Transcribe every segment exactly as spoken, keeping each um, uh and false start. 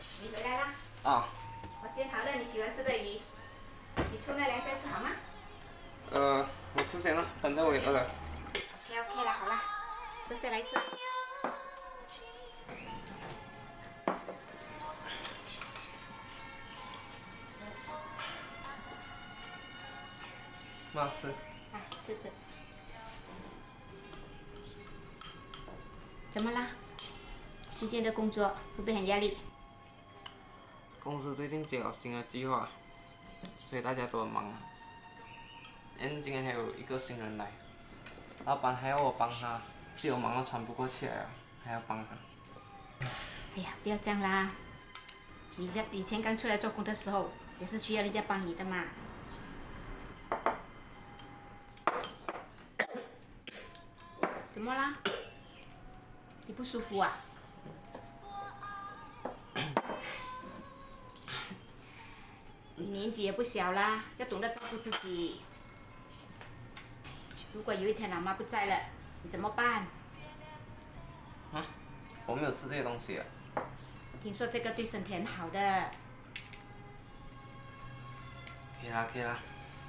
你回来啦？ 啊。 我煎好了你喜欢吃的鱼，你冲了凉再吃好吗？ 呃，我吃先了，反正我也饿了。 OK OK 了，好了，坐下来吃。 妈吃。 啊，吃吃。怎么啦？最近的工作会不会很压力？ 公司最近接了新的计划，所以大家都很忙啊。嗯，今天还有一个新人来，老板还要我帮他，只有忙到喘不过气来了，还要帮他。 哎呀，不要这样啦！你像以前刚出来做工的时候，也是需要人家帮你的嘛。怎么啦？你不舒服啊？你年纪也不小啦，要懂得照顾自己。如果有一天老妈不在了，你怎么办？ 啊？我没有吃这些东西啊。 听说这个对身体很好的。 可以啦，可以啦。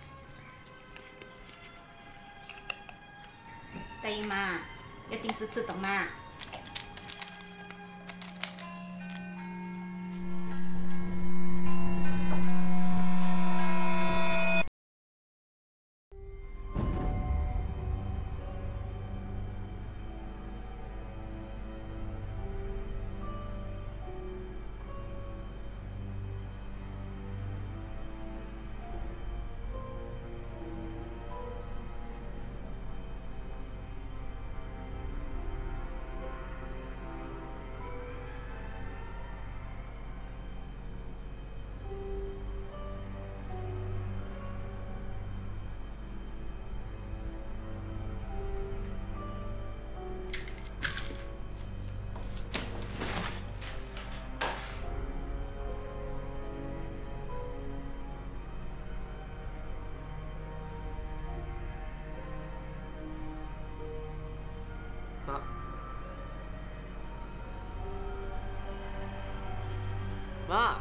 答应妈，要定时吃，懂吗？ 妈。妈。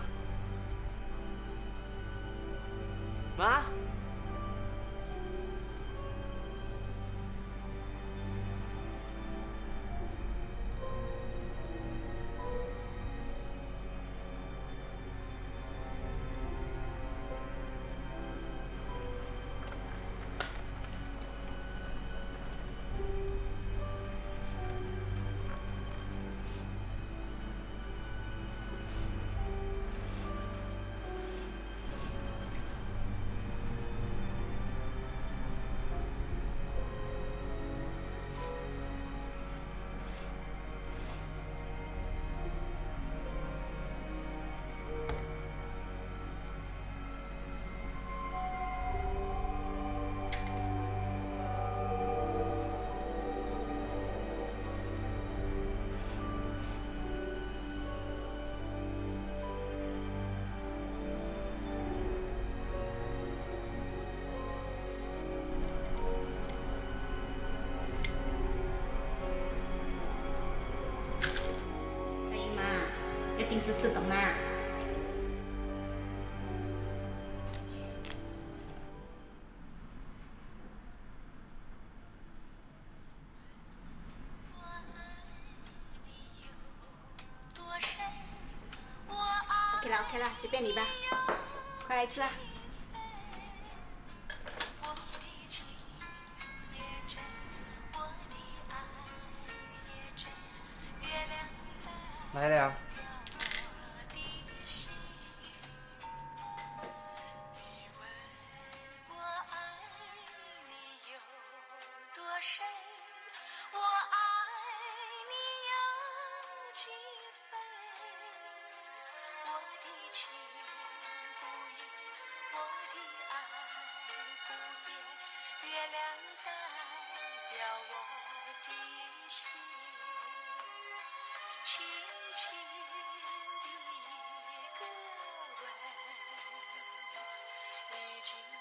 妈。 定时吃，懂吗？OK 了 OK 了，随便你吧，快来吃啊！ 来了。 轻轻的一个吻，已经